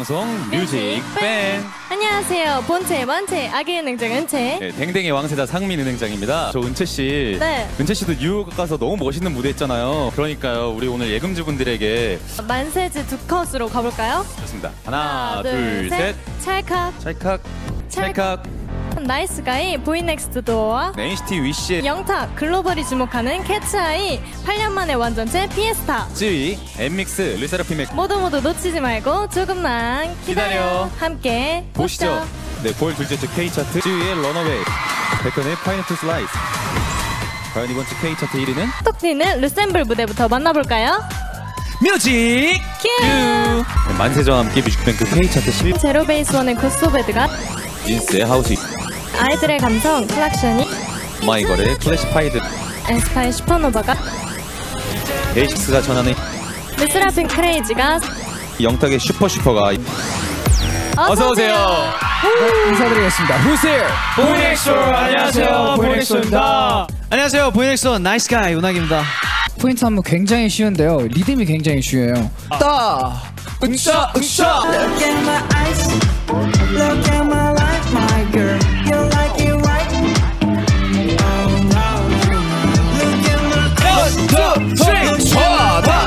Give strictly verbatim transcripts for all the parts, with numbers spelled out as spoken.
방송 뮤직 밴. 안녕하세요. 본체 원체 아기 은행장 은채. 네, 댕댕의 왕세자 상민 은행장입니다. 저 은채 씨. 네. 은채 씨도 뉴욕 가서 너무 멋있는 무대 했잖아요. 그러니까요. 우리 오늘 예금주분들에게 만세즈 두 컷으로 가볼까요? 좋습니다. 하나, 하나 둘, 셋. 찰칵. 찰칵. 찰칵. 나이스가이, 보이넥스트 도어와 네, 엔시티 위시의 영탁, 글로벌이 주목하는 캐츠아이, 팔 년 만에 완전체 피에스타, 쯔위, 엠믹스, 르세라핌의 모두 모두 놓치지 말고 조금만 기다려. 기다려. 함께 보시죠. 보시죠. 네, 구월 둘째 주 K차트 쯔위의 런어웨이, 백현의 파이너플 슬라이스. 과연 이번 주 K차트 일 위는? 톡 튀는 르셈블 무대부터 만나볼까요? 뮤직 큐! 네, 만세저와 함께 뮤직뱅크 K차트 십 위. 제로베이스원의 굿소배드가, 진스의 하우스, 아이들의 감성 클락션이, 마이걸의 클래시파이드, 에스파의 슈퍼노바가, 데이식스가 전하는 르스라핌 크레이지가, 영탁의 슈퍼슈퍼가 어서오세요. 네, 인사드리겠습니다. Who's here? 보이넥소. 안녕하세요, 보이넥소입니다. 안녕하세요, 보이넥소 나이스가이 운학입니다. 포인트 안무 굉장히 쉬운데요. 리듬이 굉장히 쉬워요. 따! 으쌰 으쌰. Look at my eyes, look at my life, my girl. You like it right? Oh no, look at my eyes, 좌다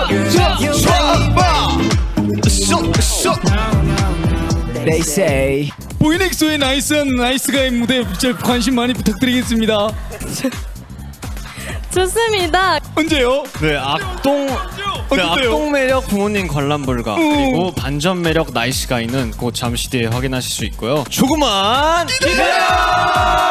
They say. 보이넥소의 나이스한 나이스가이 무대 진짜 관심 많이 부탁드리겠습니다. 좋습니다. 언제요? 네, 악동 네, 악동 매력 부모님 관람 불가 그리고 반전 매력 나이스가이는 곧 잠시 뒤에 확인하실 수 있고요. 조금만 기다려!